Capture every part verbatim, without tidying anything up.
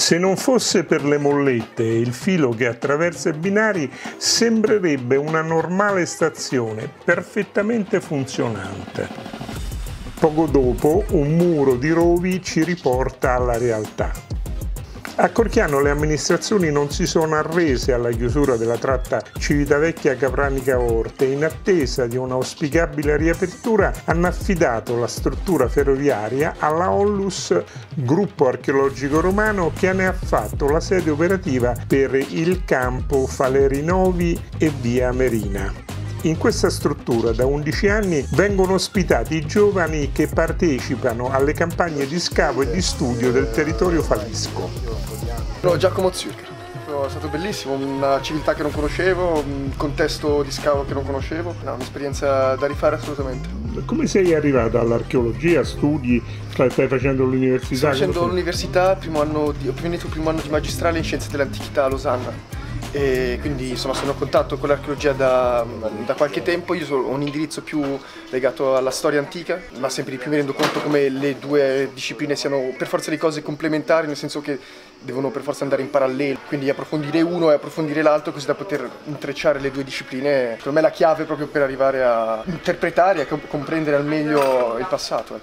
Se non fosse per le mollette e il filo che attraversa i binari, sembrerebbe una normale stazione, perfettamente funzionante. Poco dopo, un muro di rovi ci riporta alla realtà. A Corchiano le amministrazioni non si sono arrese alla chiusura della tratta Civitavecchia-Capranica-Orte e in attesa di un'auspicabile riapertura hanno affidato la struttura ferroviaria alla Onlus Gruppo Archeologico Romano, che ne ha fatto la sede operativa per il campo Faleri-Novi e via Merina. In questa struttura da undici anni vengono ospitati i giovani che partecipano alle campagne di scavo e di studio del territorio falisco. Sono Giacomo Zürcher, è stato bellissimo, una civiltà che non conoscevo, un contesto di scavo che non conoscevo, no, un'esperienza da rifare assolutamente. Come sei arrivato all'archeologia? Studi? Stai facendo l'università? Sto facendo l'università, primo anno ho finito il primo anno di magistrale in scienze dell'antichità a Losanna. E quindi insomma sono in contatto con l'archeologia da, da qualche tempo. Io ho un indirizzo più legato alla storia antica, ma sempre di più mi rendo conto come le due discipline siano per forza di cose complementari, nel senso che devono per forza andare in parallelo, quindi approfondire uno e approfondire l'altro così da poter intrecciare le due discipline. Per me è la chiave proprio per arrivare a interpretare e a comprendere al meglio il passato.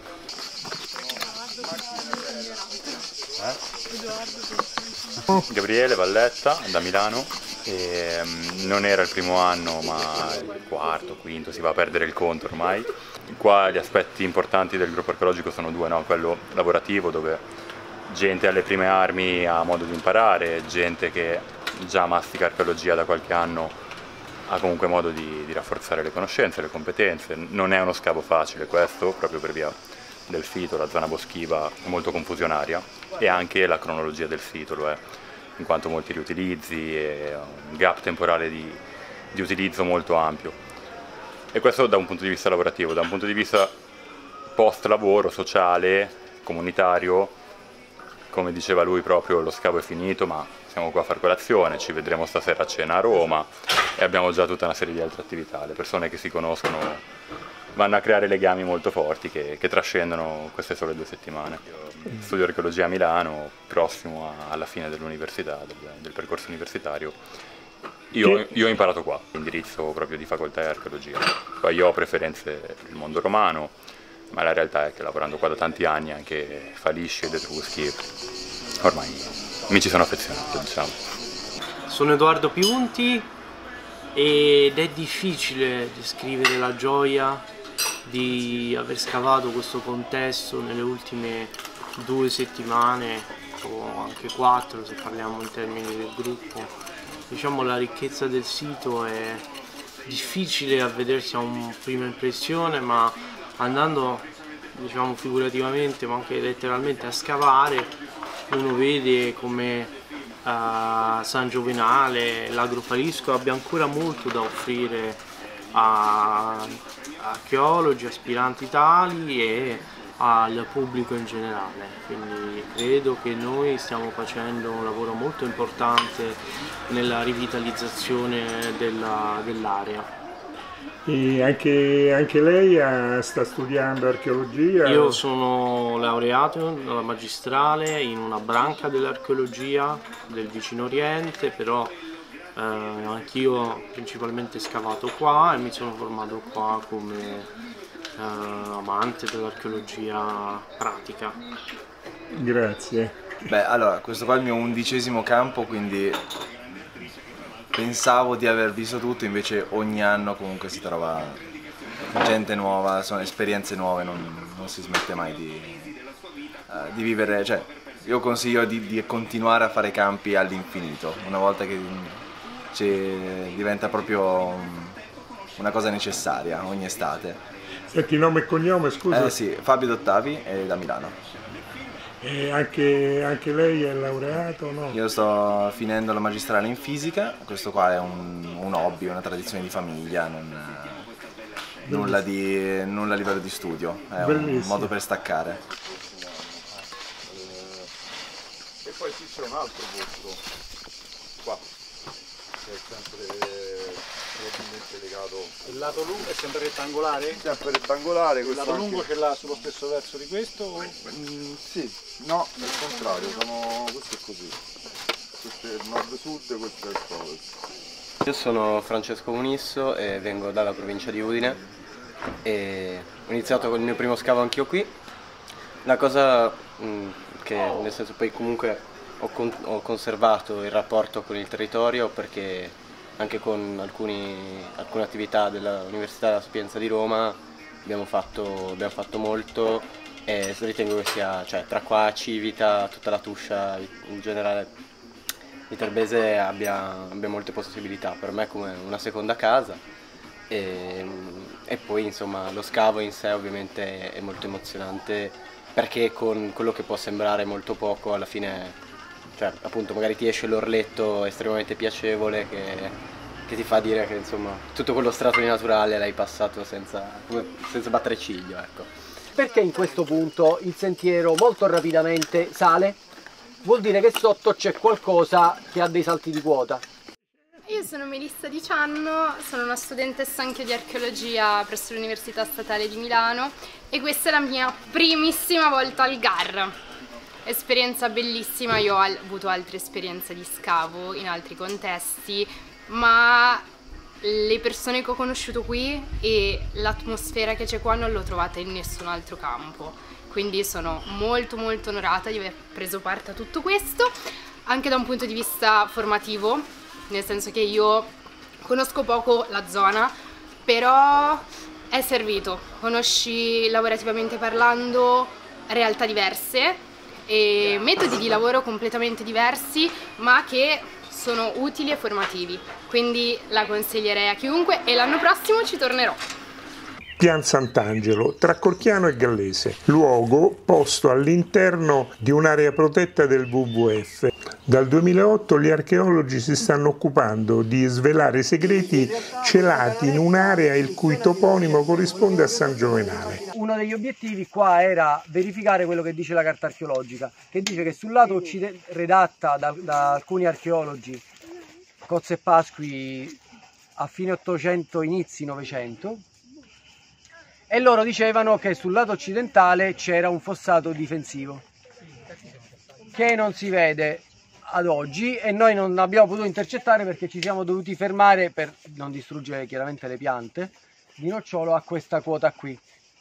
Gabriele Valletta, da Milano, e, um, non era il primo anno ma il quarto, quinto, si va a perdere il conto ormai. Qua gli aspetti importanti del gruppo archeologico sono due, no? Quello lavorativo, dove gente alle prime armi ha modo di imparare, gente che già mastica archeologia da qualche anno ha comunque modo di, di rafforzare le conoscenze, le competenze. Non è uno scavo facile questo, proprio per via del sito, la zona boschiva è molto confusionaria, e anche la cronologia del sito lo è, in quanto molti riutilizzi e un gap temporale di, di utilizzo molto ampio. E questo da un punto di vista lavorativo. Da un punto di vista post lavoro, sociale, comunitario, come diceva lui proprio, lo scavo è finito, ma siamo qua a far colazione, ci vedremo stasera a cena a Roma e abbiamo già tutta una serie di altre attività. Le persone che si conoscono vanno a creare legami molto forti che, che trascendono queste sole due settimane. Io studio archeologia a Milano, prossimo a, alla fine dell'università, del, del percorso universitario. Io, io ho imparato qua, indirizzo proprio di facoltà di archeologia. Poi io ho preferenze per il mondo romano, ma la realtà è che lavorando qua da tanti anni, anche Falisci ed Etruschi, ormai mi ci sono affezionato, diciamo. Sono Edoardo Piunti ed è difficile descrivere la gioia di aver scavato questo contesto nelle ultime due settimane o anche quattro, se parliamo in termini del gruppo. Diciamo, la ricchezza del sito è difficile a vedersi a una prima impressione, ma andando, diciamo, figurativamente ma anche letteralmente a scavare, uno vede come uh, San Giovenale, l'Agrofalisco abbia ancora molto da offrire a, a archeologi, aspiranti tali e al pubblico in generale. Quindi credo che noi stiamo facendo un lavoro molto importante nella rivitalizzazione dell'area. E anche, anche lei ha, sta studiando archeologia? Io sono laureato alla magistrale in una branca dell'archeologia del vicino Oriente, però eh, anch'io ho principalmente scavato qua e mi sono formato qua come eh, amante dell'archeologia pratica. Grazie. Beh, allora, questo qua è il mio undicesimo campo, quindi pensavo di aver visto tutto, invece ogni anno comunque si trova gente nuova, sono esperienze nuove, non, non si smette mai di, uh, di vivere, cioè io consiglio di, di continuare a fare campi all'infinito, una volta che diventa proprio una cosa necessaria ogni estate. Senti, nome e cognome, scusa? Eh sì, Fabio Dottavi e da Milano. E anche, anche lei è laureato o no? Io sto finendo la magistrale in fisica, questo qua è un, un hobby, una tradizione di famiglia, non, nulla, di, nulla a livello di studio, è Bellissimo. Un modo per staccare. E poi qui c'è un altro posto, qua, che è sempre probabilmente legato. Il lato lungo è sempre rettangolare? Sempre rettangolare. Il lato lungo anche... ce l'ha sullo stesso verso di questo? O... Mm, sì, no, è il contrario, sono... questo è così. Questo è il nord-sud e questo è il ovest. Io sono Francesco Munisso e vengo dalla provincia di Udine e ho iniziato con il mio primo scavo anch'io qui. La cosa mh, che nel senso poi comunque ho, con ho conservato il rapporto con il territorio, perché anche con alcuni, alcune attività dell'Università della Sapienza di Roma abbiamo fatto, abbiamo fatto molto e ritengo che sia, cioè, tra qua Civita, tutta la Tuscia in generale, Viterbese abbia, abbia molte possibilità, per me come una seconda casa e, e poi insomma lo scavo in sé ovviamente è molto emozionante, perché con quello che può sembrare molto poco alla fine, cioè appunto magari ti esce l'orletto estremamente piacevole che, che ti fa dire che insomma tutto quello strato di naturale l'hai passato senza, senza battere ciglio, ecco. Perché in questo punto il sentiero molto rapidamente sale? Vuol dire che sotto c'è qualcosa che ha dei salti di quota. Io sono Melissa Di Cianno, sono una studentessa anche di archeologia presso l'Università Statale di Milano e questa è la mia primissima volta al G A R. Esperienza bellissima, io ho avuto altre esperienze di scavo in altri contesti, ma le persone che ho conosciuto qui e l'atmosfera che c'è qua non l'ho trovata in nessun altro campo. Quindi sono molto molto onorata di aver preso parte a tutto questo, anche da un punto di vista formativo, nel senso che io conosco poco la zona, però è servito. Conosci lavorativamente parlando realtà diverse e metodi di lavoro completamente diversi, ma che sono utili e formativi. Quindi la consiglierei a chiunque e l'anno prossimo ci tornerò. Pian Sant'Angelo, tra Corchiano e Gallese, luogo posto all'interno di un'area protetta del W W F. Dal duemilaotto gli archeologi si stanno occupando di svelare i segreti celati in un'area il cui toponimo corrisponde a San Giovenale. Uno degli obiettivi qua era verificare quello che dice la carta archeologica, che dice che sul lato occidentale, redatta da, da alcuni archeologi, Cozzo e Pasqui a fine ottocento, inizi novecento, e loro dicevano che sul lato occidentale c'era un fossato difensivo che non si vede ad oggi e noi non abbiamo potuto intercettare perché ci siamo dovuti fermare per non distruggere chiaramente le piante di nocciolo a questa quota qui.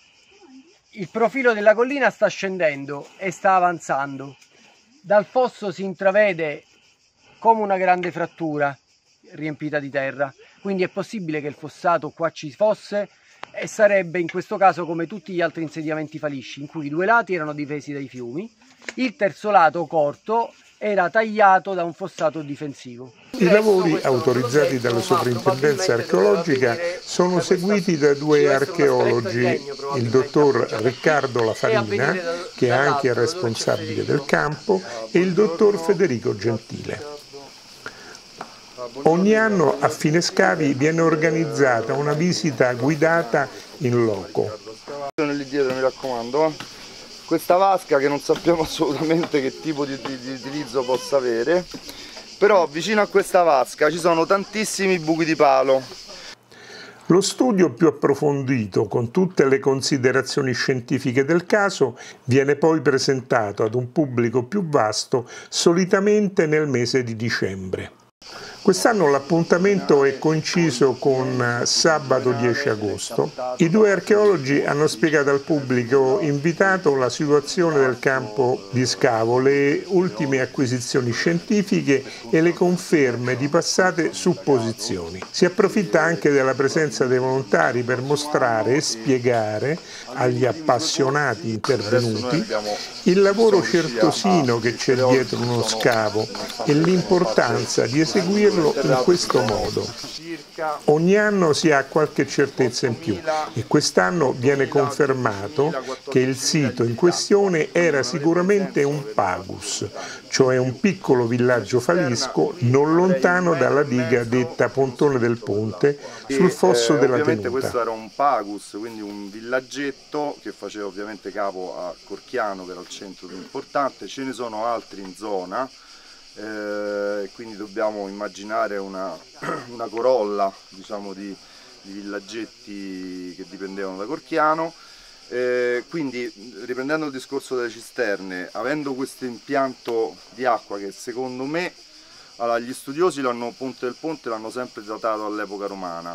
Il profilo della collina sta scendendo e sta avanzando. Dal fosso si intravede come una grande frattura riempita di terra, quindi è possibile che il fossato qua ci fosse e sarebbe in questo caso come tutti gli altri insediamenti falisci, in cui i due lati erano difesi dai fiumi, il terzo lato corto era tagliato da un fossato difensivo. I lavori autorizzati dalla Soprintendenza Archeologica sono seguiti da due archeologi, il dottor Riccardo Lafarina, che è anche il responsabile del campo, e il dottor Federico Gentile. Ogni anno a fine scavi viene organizzata una visita guidata in loco. Lì dietro, mi raccomando, questa vasca che non sappiamo assolutamente che tipo di, di, di utilizzo possa avere, però vicino a questa vasca ci sono tantissimi buchi di palo. Lo studio più approfondito, con tutte le considerazioni scientifiche del caso, viene poi presentato ad un pubblico più vasto solitamente nel mese di dicembre. Quest'anno l'appuntamento è coinciso con sabato dieci agosto. I due archeologi hanno spiegato al pubblico invitato la situazione del campo di scavo, le ultime acquisizioni scientifiche e le conferme di passate supposizioni. Si approfitta anche della presenza dei volontari per mostrare e spiegare agli appassionati intervenuti il lavoro certosino che c'è dietro uno scavo e l'importanza di eseguirlo in questo modo. Ogni anno si ha qualche certezza in più e quest'anno viene confermato che il sito in questione era sicuramente un pagus, cioè un piccolo villaggio falisco non lontano dalla diga detta Pontone del Ponte sul fosso della ovviamente tenuta. Questo era un pagus, quindi un villaggetto che faceva ovviamente capo a Corchiano, che era il centro più importante. Ce ne sono altri in zona, eh, quindi dobbiamo immaginare una, una corolla, diciamo, di, di villaggetti che dipendevano da Corchiano. Eh, quindi, riprendendo il discorso delle cisterne, avendo questo impianto di acqua che secondo me, allora, gli studiosi l'hanno, Ponte del Ponte l'hanno sempre datato all'epoca romana,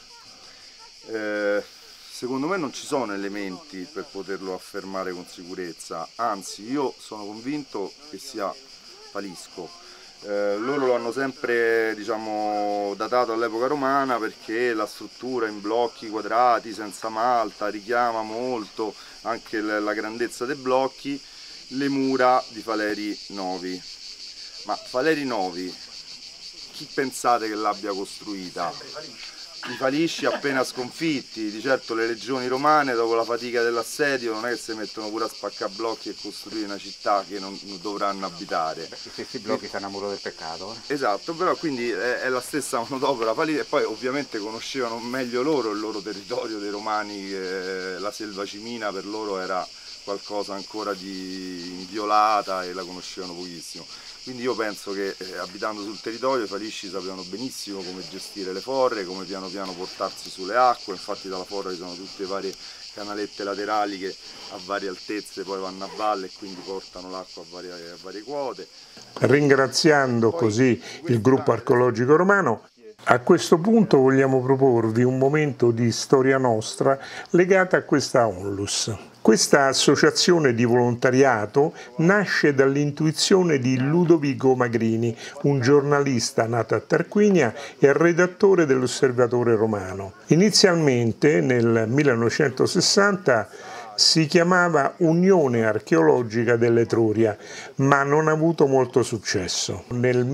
eh, secondo me non ci sono elementi per poterlo affermare con sicurezza, anzi io sono convinto che sia Falisco. Eh, loro lo hanno sempre, diciamo, datato all'epoca romana perché la struttura in blocchi quadrati senza malta richiama molto anche la grandezza dei blocchi, le mura di Faleri Novi. Ma Faleri Novi, chi pensate che l'abbia costruita? I Falisci appena sconfitti, di certo le legioni romane dopo la fatica dell'assedio non è che si mettono pure a spaccablocchi e costruire una città che non dovranno abitare. I stessi blocchi stanno a muro del peccato. Eh? Esatto, però quindi è, è la stessa manodopera Falì, e poi ovviamente conoscevano meglio loro il loro territorio dei romani, eh, la selva cimina per loro era qualcosa ancora di inviolata e la conoscevano pochissimo. Quindi io penso che eh, abitando sul territorio i Falisci sapevano benissimo come gestire le forre, come piano piano portarsi sulle acque, infatti dalla forra ci sono tutte le varie canalette laterali che a varie altezze poi vanno a valle e quindi portano l'acqua a varie, a varie quote. Ringraziando così il gruppo archeologico romano, a questo punto vogliamo proporvi un momento di storia nostra legata a questa onlus. Questa associazione di volontariato nasce dall'intuizione di Ludovico Magrini, un giornalista nato a Tarquinia e redattore dell'Osservatore Romano. Inizialmente nel millenovecentosessanta si chiamava Unione Archeologica dell'Etruria, ma non ha avuto molto successo. Nel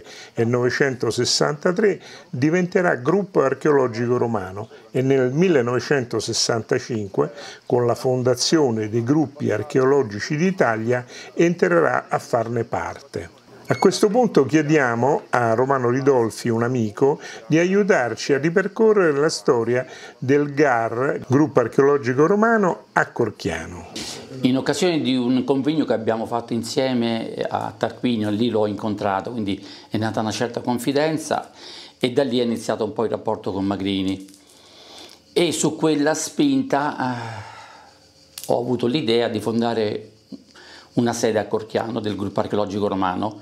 millenovecentosessantatré diventerà Gruppo Archeologico Romano e nel millenovecentosessantacinque, con la fondazione dei Gruppi Archeologici d'Italia, entrerà a farne parte. A questo punto chiediamo a Romano Ridolfi, un amico, di aiutarci a ripercorrere la storia del G A R, Gruppo Archeologico Romano, a Corchiano. In occasione di un convegno che abbiamo fatto insieme a Tarquinio, lì l'ho incontrato, quindi è nata una certa confidenza e da lì è iniziato un po' il rapporto con Magrini. E su quella spinta eh, ho avuto l'idea di fondare una sede a Corchiano del Gruppo Archeologico Romano.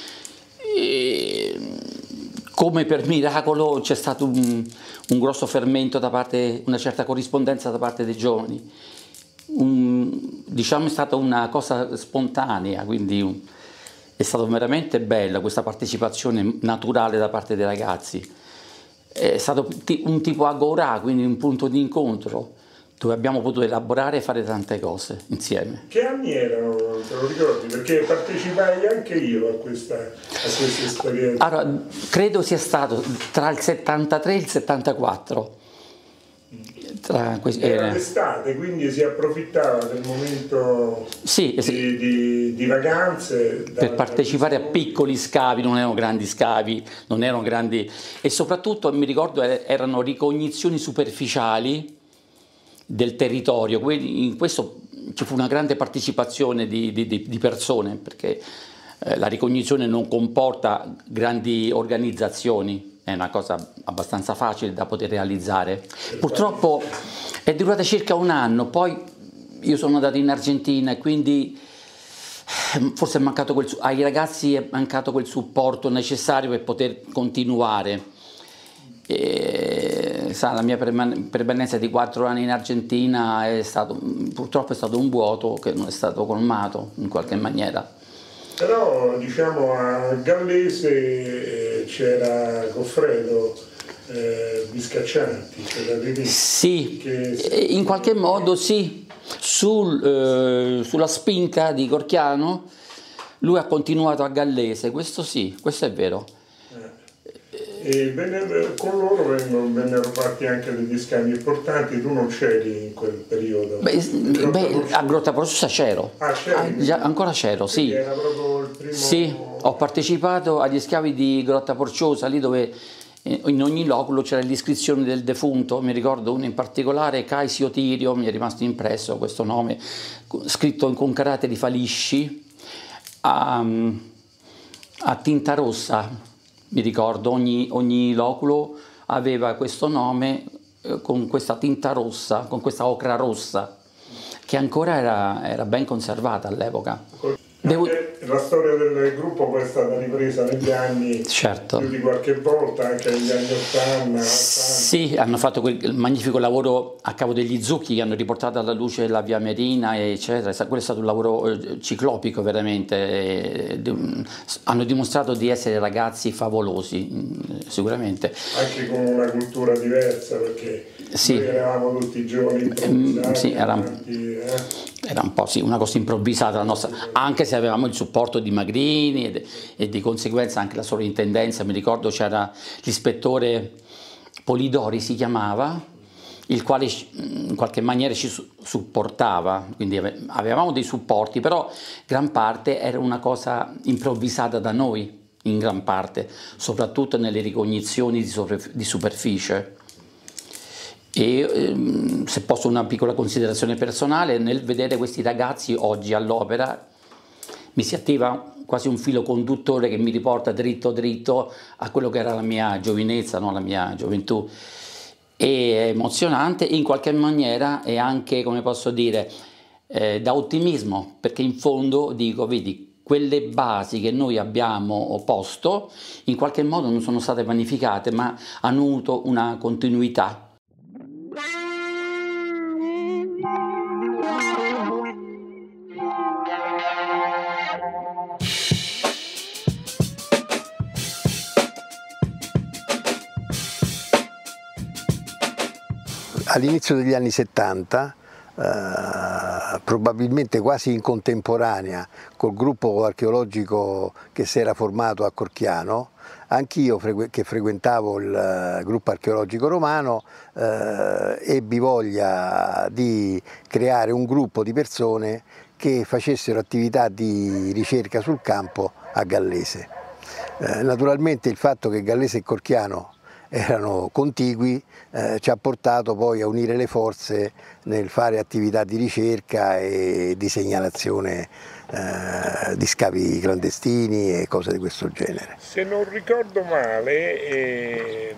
E, come per miracolo c'è stato un, un grosso fermento da parte, una certa corrispondenza da parte dei giovani. Un, diciamo è stata una cosa spontanea, quindi un, è stata veramente bella questa partecipazione naturale da parte dei ragazzi. È stato un tipo agorà, quindi un punto di incontro dove abbiamo potuto elaborare e fare tante cose insieme. Che anni erano, te lo ricordi? Perché partecipai anche io a questa, a questa esperienza. Allora, credo sia stato tra il settantatré e il settantaquattro. Tra era l'estate, quindi si approfittava del momento sì, di, di, di vacanze per partecipare a piccoli scavi, non erano grandi scavi, non erano grandi, e soprattutto mi ricordo erano ricognizioni superficiali del territorio. In questo ci fu una grande partecipazione di, di, di persone, perché eh, la ricognizione non comporta grandi organizzazioni, è una cosa abbastanza facile da poter realizzare. Purtroppo è durata circa un anno, poi io sono andato in Argentina e quindi forse è mancato quel, ai ragazzi è mancato quel supporto necessario per poter continuare. E, sa, la mia permanenza di quattro anni in Argentina è stato, purtroppo è stato un vuoto che non è stato colmato in qualche maniera. Però diciamo a Gallese c'era Goffredo eh, Biscaccianti, sì, che... in qualche modo sì, Sul, eh, sulla spinta di Corchiano lui ha continuato a Gallese, questo sì, questo è vero. E venne, con loro vennero, vennero fatti anche degli scambi importanti. Tu non c'eri in quel periodo? Beh, beh, a Grotta Porciosa c'ero, ah, ah, già, ancora c'ero, sì. Era proprio il primo... Sì, ho partecipato agli scavi di Grotta Porciosa, lì dove in ogni loculo c'era l'iscrizione del defunto. Mi ricordo uno in particolare, Caisio Tirio, mi è rimasto impresso questo nome, scritto con caratteri falisci, a, a tinta rossa, mi ricordo, ogni, ogni loculo aveva questo nome eh, con questa tinta rossa, con questa ocra rossa, che ancora era, era ben conservata all'epoca. Devo... La storia del gruppo poi è stata ripresa negli anni, certo, più di qualche volta, anche negli anni ottanta. Sì, hanno fatto quel magnifico lavoro a Cavo degli Zucchi, che hanno riportato alla luce la Via Marina, eccetera. Quello è stato un lavoro ciclopico veramente. Hanno dimostrato di essere ragazzi favolosi, sicuramente. Anche con una cultura diversa, perché sì, noi eravamo tutti giovani improvvisati. Sì, era, avanti, eh? era un po' sì, una cosa improvvisata la nostra, anche se avevamo il supporto di Magrini e, e di conseguenza anche la sovrintendenza. Mi ricordo c'era l'ispettore Polidori, si chiamava, il quale in qualche maniera ci supportava, quindi avevamo dei supporti, però gran parte era una cosa improvvisata da noi, in gran parte, soprattutto nelle ricognizioni di, di superficie. E ehm, se posso una piccola considerazione personale, nel vedere questi ragazzi oggi all'opera mi si attiva quasi un filo conduttore che mi riporta dritto dritto a quello che era la mia giovinezza, no? La mia gioventù. È emozionante, in qualche maniera è anche, come posso dire, eh, da ottimismo, perché in fondo dico, vedi, quelle basi che noi abbiamo posto in qualche modo non sono state vanificate, ma hanno avuto una continuità. All'inizio degli anni settanta, eh, probabilmente quasi in contemporanea col gruppo archeologico che si era formato a Corchiano, anch'io frequ che frequentavo il uh, gruppo archeologico romano eh, ebbi voglia di creare un gruppo di persone che facessero attività di ricerca sul campo a Gallese. Eh, naturalmente il fatto che Gallese e Corchiano erano contigui, eh, ci ha portato poi a unire le forze nel fare attività di ricerca e di segnalazione eh, di scavi clandestini e cose di questo genere. Se non ricordo male, eh,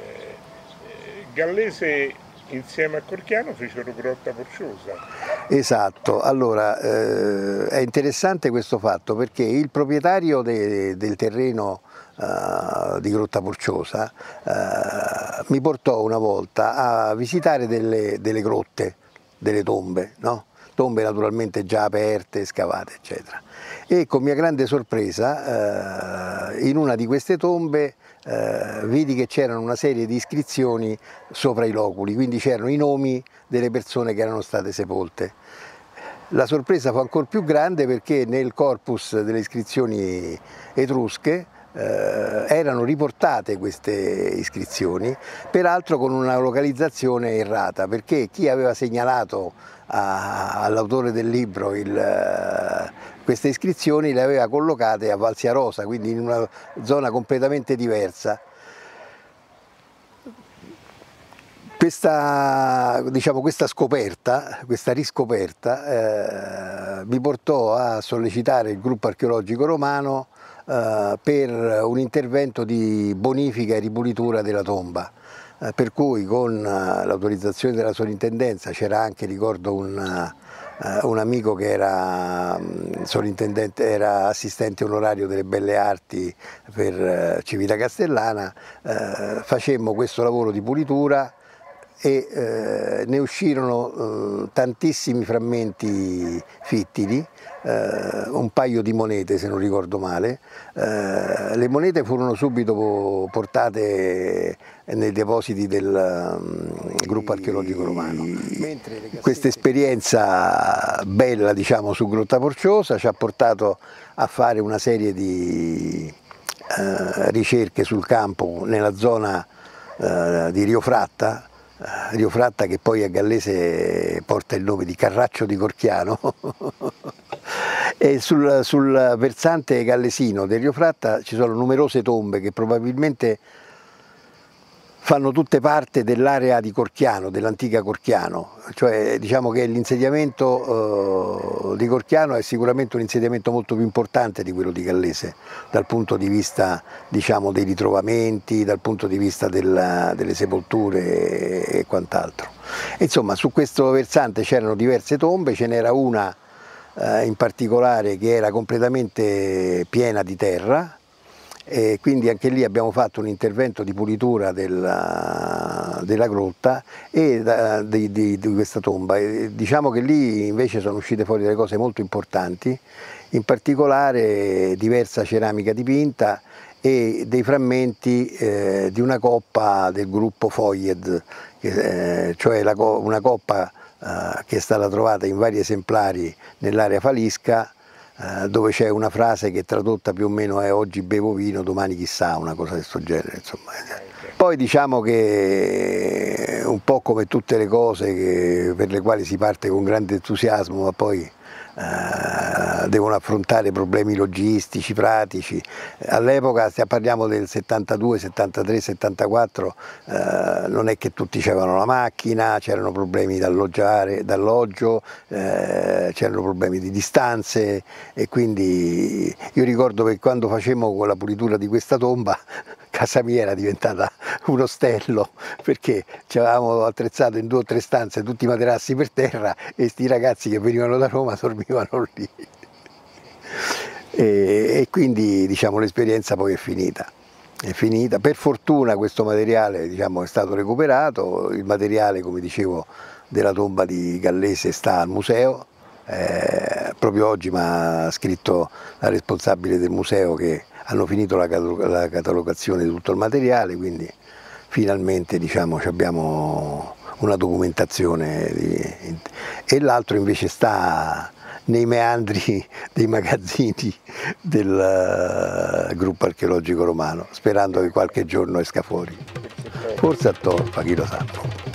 Gallese insieme a Corchiano fecero Grotta Porciosa. Esatto, allora eh, è interessante questo fatto perché il proprietario de, del terreno Uh, di Grotta Porciosa uh, mi portò una volta a visitare delle, delle grotte, delle tombe, no? Tombe naturalmente già aperte, scavate eccetera, e con mia grande sorpresa uh, in una di queste tombe uh, vidi che c'erano una serie di iscrizioni sopra i loculi, quindi c'erano i nomi delle persone che erano state sepolte. La sorpresa fu ancora più grande perché nel corpus delle iscrizioni etrusche Eh, erano riportate queste iscrizioni, peraltro con una localizzazione errata, perché chi aveva segnalato all'autore del libro il, eh, queste iscrizioni le aveva collocate a Valsiarosa, quindi in una zona completamente diversa. Questa, diciamo, questa scoperta, questa riscoperta eh, mi portò a sollecitare il gruppo archeologico romano Uh, per un intervento di bonifica e ripulitura della tomba, uh, per cui con uh, l'autorizzazione della sovrintendenza c'era anche, ricordo, un, uh, un amico che era, um, sovrintendente, era assistente onorario delle Belle Arti per uh, Civitacastellana, uh, facemmo questo lavoro di pulitura e eh, ne uscirono eh, tantissimi frammenti fittili, eh, un paio di monete se non ricordo male. Eh, le monete furono subito portate nei depositi del um, gruppo archeologico romano. Questa esperienza bella, diciamo, su Grotta Porciosa ci ha portato a fare una serie di eh, ricerche sul campo nella zona eh, di Rio Fratta, Rio Fratta che poi a Gallese porta il nome di Carraccio di Corchiano e sul, sul versante gallesino del Rio Fratta ci sono numerose tombe che probabilmente fanno tutte parte dell'area di Corchiano, dell'antica Corchiano, cioè diciamo che l'insediamento eh, di Corchiano è sicuramente un insediamento molto più importante di quello di Gallese, dal punto di vista diciamo, dei ritrovamenti, dal punto di vista della, delle sepolture e quant'altro. Insomma, su questo versante c'erano diverse tombe, ce n'era una eh, in particolare che era completamente piena di terra, e quindi anche lì abbiamo fatto un intervento di pulitura della, della grotta e da, di, di, di questa tomba. E diciamo che lì invece sono uscite fuori delle cose molto importanti, in particolare diversa ceramica dipinta e dei frammenti eh, di una coppa del gruppo Foyed, eh, cioè la, una coppa eh, che è stata trovata in vari esemplari nell'area falisca, Uh, dove c'è una frase che tradotta più o meno è oggi bevo vino, domani chissà, una cosa di questo genere, insomma. Poi diciamo che un po' come tutte le cose che, per le quali si parte con grande entusiasmo ma poi uh, devono affrontare problemi logistici, pratici. All'epoca, se parliamo del settantadue, settantatré, settantaquattro, uh, non è che tutti avevano la macchina, c'erano problemi d'alloggio, eh, c'erano problemi di distanze e quindi io ricordo che quando facemmo con la pulitura di questa tomba casa mia era diventata un ostello perché ci avevamo attrezzato in due o tre stanze tutti i materassi per terra e sti ragazzi che venivano da Roma dormivano lì e, e quindi diciamo l'esperienza poi è finita. È finita. Per fortuna questo materiale diciamo, è stato recuperato, il materiale come dicevo della tomba di Gallese sta al museo, eh, proprio oggi mi ha scritto la responsabile del museo che hanno finito la, la catalogazione di tutto il materiale, quindi finalmente diciamo, abbiamo una documentazione di, e l'altro invece sta nei meandri dei magazzini del uh, gruppo archeologico romano, sperando che qualche giorno esca fuori. Forse a Torfa, chi lo sa.